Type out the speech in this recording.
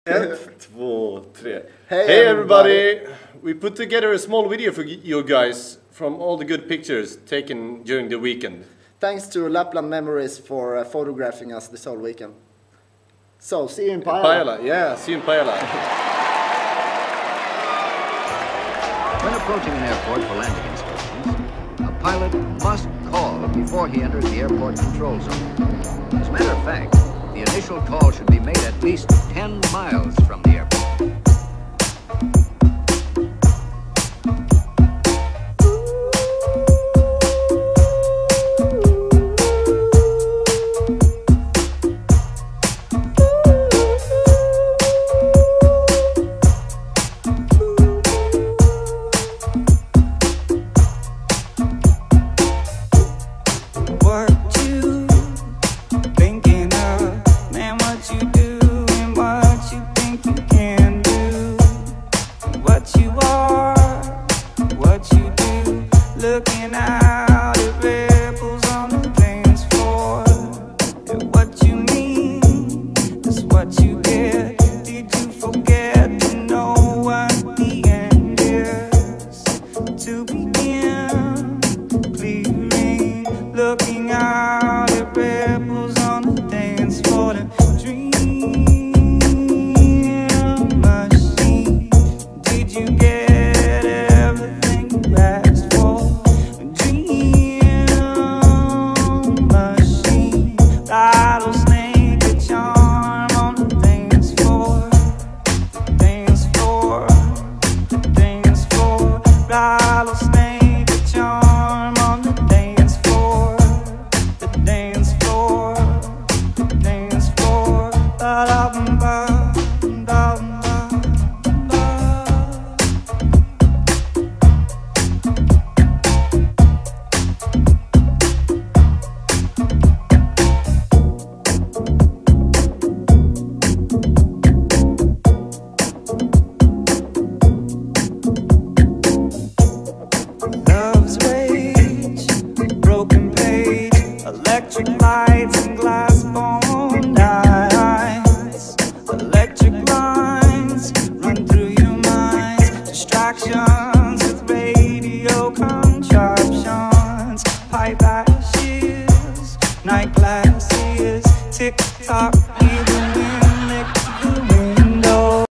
Ett, två, tre. Hey everybody! We put together a small video for you guys from all the good pictures taken during the weekend. Thanks to Lapland Memories for photographing us this whole weekend. So, see you in Pyhä. Pyhä, yeah, see you in Pyhä. When approaching an airport for landing instructions, a pilot must call before he enters the airport control zone. As a matter of fact, the initial call should be made at least 10 miles from the airport. Looking out at ripples on the dance floor. And what you mean is what you get. Did you forget to know what the end is? To begin clearing, looking out at ripples on the dance floor. The dream machine. Did you get everything you asked for? Rattlesnake, a charm on the dance floor, the dance floor, the dance floor. Rattlesnake, a charm on the dance floor, the dance floor, the dance floor. Ba-da-ba-ba, ba-da-ba-ba. Love's rage, broken page, electric lights and glass bone eyes. Electric lines run through your mind, distraction.